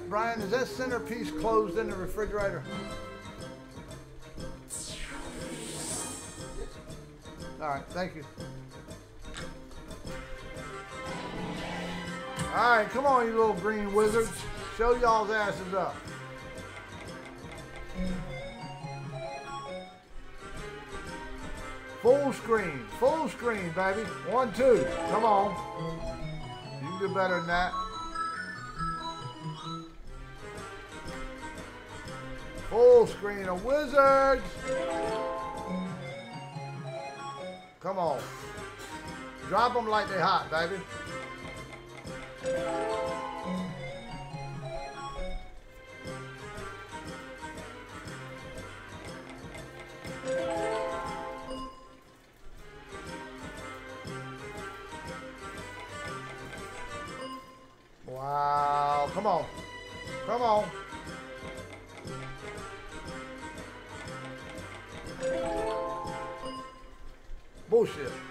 Brian, is that centerpiece closed in the refrigerator? All right, thank you. All right, come on, you little green wizards. Show y'all's asses up. Full screen, baby. 1, 2. Come on. You can do better than that. Full screen of wizards. Come on. Drop them like they hot, baby. Wow, come on. Come on. Bullshit.